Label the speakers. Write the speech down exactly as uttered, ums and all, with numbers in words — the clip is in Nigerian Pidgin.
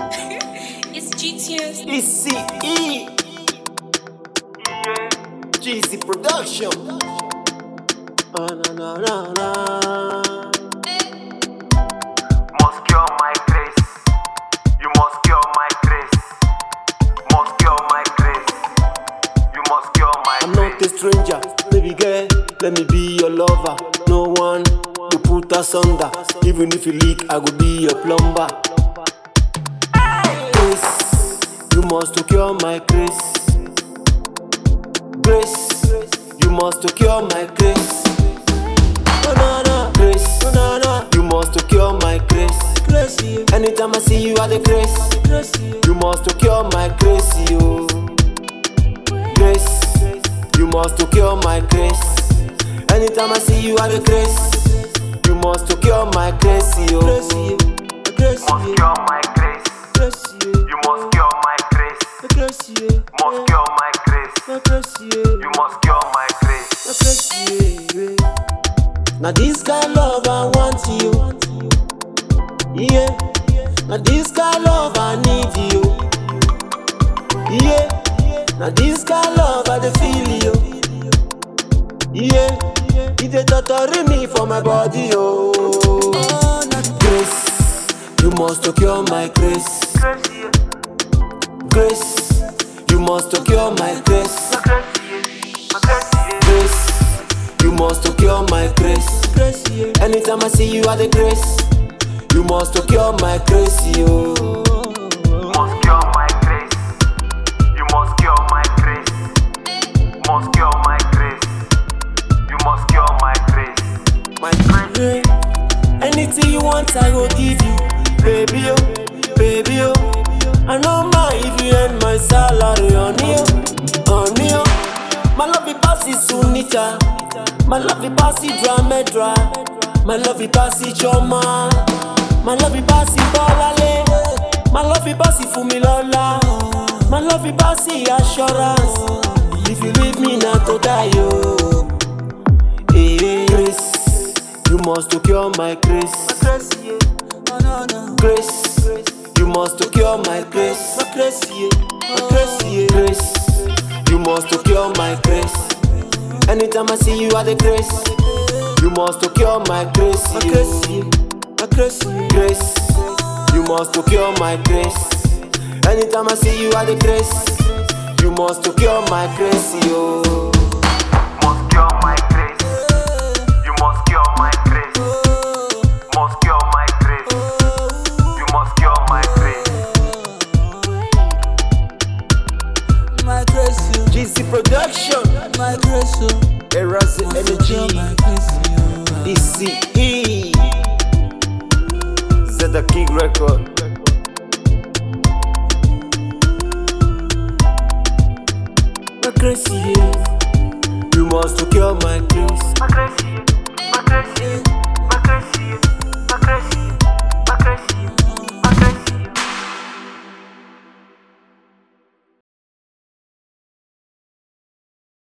Speaker 1: It's G T S.
Speaker 2: It's C E. G C Production. Oh, no, no, no, no.
Speaker 3: Must cure my grace. You must cure my grace. Must cure my grace. You must cure my
Speaker 2: I'm
Speaker 3: grace.
Speaker 2: not a stranger, baby girl. Let me be your lover. No one will put us under. Even if you leak, I will be your plumber. Grace, you must cure my grace. Grace, you must cure my grace. Oh no no, grace, oh no no, you must cure my grace. Grace, yeah. Anytime I see you, I the grace. Grace, yeah. You must cure my grace, you. Grace, you must cure my grace. Anytime I see you, I the grace. You must cure my grace, you. Grace, yeah. Grace,
Speaker 3: Must
Speaker 2: yeah.
Speaker 3: cure my grace.
Speaker 2: Grace, yeah.
Speaker 3: You must cure my grace.
Speaker 2: Grace, yeah.
Speaker 3: Must cure my grace.
Speaker 2: Grace, yeah.
Speaker 3: You must cure my grace.
Speaker 2: Grace, yeah. Now this kind of love I want you. Yeah. Now this kind of love I need you. Yeah. Now this kind of love I dey feel you. Yeah. It dey torture me for my body, oh. Grace, you must cure my grace.
Speaker 3: Grace, yeah.
Speaker 2: Grace, you must cure my grace.
Speaker 3: Grace, yeah. Grace, yeah.
Speaker 2: Grace, you must cure my grace. Grace, yeah. Anytime I see you, I the grace. You must cure my grace, you.
Speaker 3: Must cure my grace. You must cure my grace. Must cure my grace. You must cure my grace.
Speaker 2: My grace. Anything you want, I will give you. Baby, oh, baby, oh. I know my if you earn my salary on you, on you. My love is passy sunita. My love is passy dramedra. My love is passy choma. My love is passy balale. My love is passy fumilola. My love is passy assurance. If you leave me now to die, yo. Hey, grace, you must cure my grace.
Speaker 3: Grace, yeah. Oh, no, no.
Speaker 2: Grace, you must cure my grace. Grace, yeah. Grace, yeah. Grace, you must cure my grace. Anytime I see you, I the grace. You must cure my grace. Grace, yeah. Grace, yeah. Grace, you must cure my grace. Anytime I see you, I the grace. You must cure my grace, yo.
Speaker 3: Must cure my grace. You must cure my grace. Must cure my grace. You must cure my grace.
Speaker 4: My grace, you.
Speaker 2: G C Production.
Speaker 4: My grace, you.
Speaker 2: Henrazo Energy.
Speaker 4: My grace, you.
Speaker 2: D C E. Zeta King Record. My grace, yeah. You must cure my grace.
Speaker 3: My grace, yeah. My grace, yeah.